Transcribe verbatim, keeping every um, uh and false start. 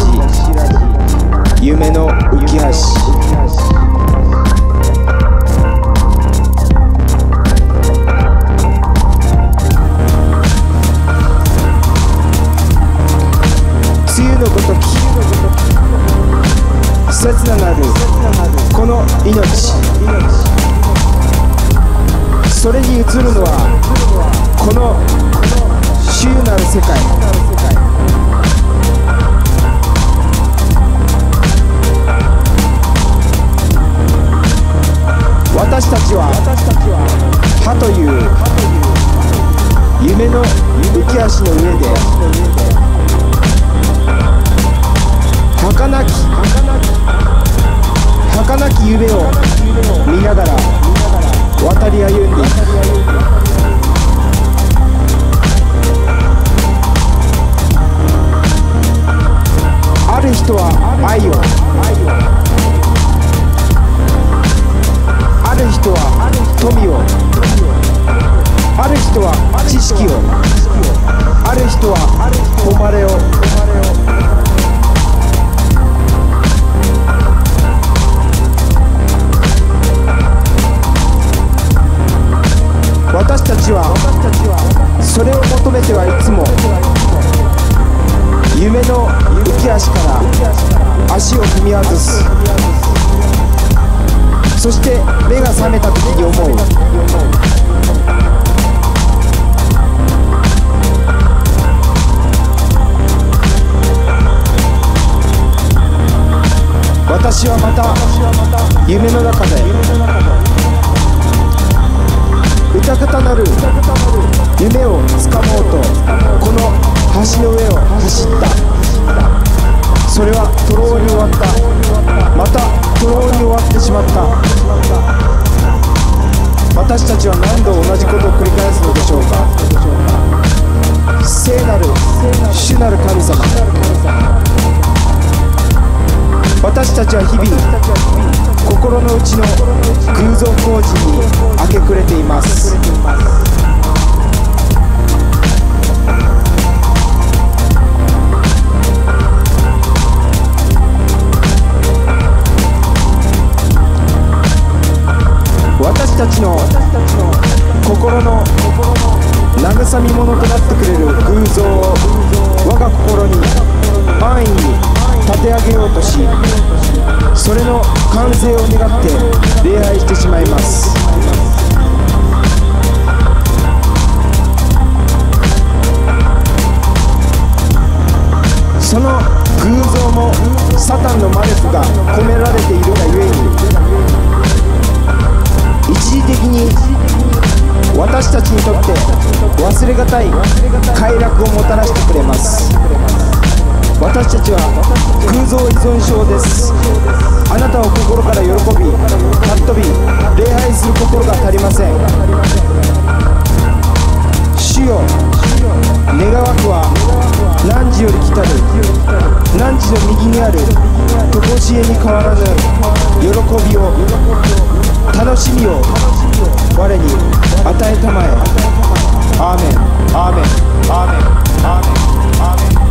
夢の浮き橋。梅雨のごとき切ななるこの命、それに映るのはこの主なる世界。私たちは葉という夢の浮き橋の上で儚き儚き夢を見ながら渡り歩んでいく。ある人は愛を、ある人は富を、ある人は知識を、ある人は誉れを。私たちはそれを求めてはいつも夢の浮き橋から足を踏み外す。そして目が覚めた時に思う、私はまた夢の中で歌方なる夢をつかもうとこの橋の上を走った。それは徒労に終わった。また徒労に終わってしまった。私たちは何度同じことを繰り返すのでしょうか。聖なる主なる神様、私たちは日々心の内の偶像工事に明け暮れています。私たちの心の慰み者となってくれる偶像を我が心に安易に立て上げようとし、それの完成を願って礼拝してしまいます。その偶像もサタンの魔力が込められているがゆえに、一時的に私たちにとって忘れがたい快楽をもたらしてくれます。私たちは偶像依存症です。あなたを心から喜び、尊び、礼拝する心が足りません。主よ、願わくは汝より来たる汝の右にある常しえに変わらぬ喜びを、楽しみを我に与えたまえ。アーメン、アーメン、アーメン、アーメン、アーメン。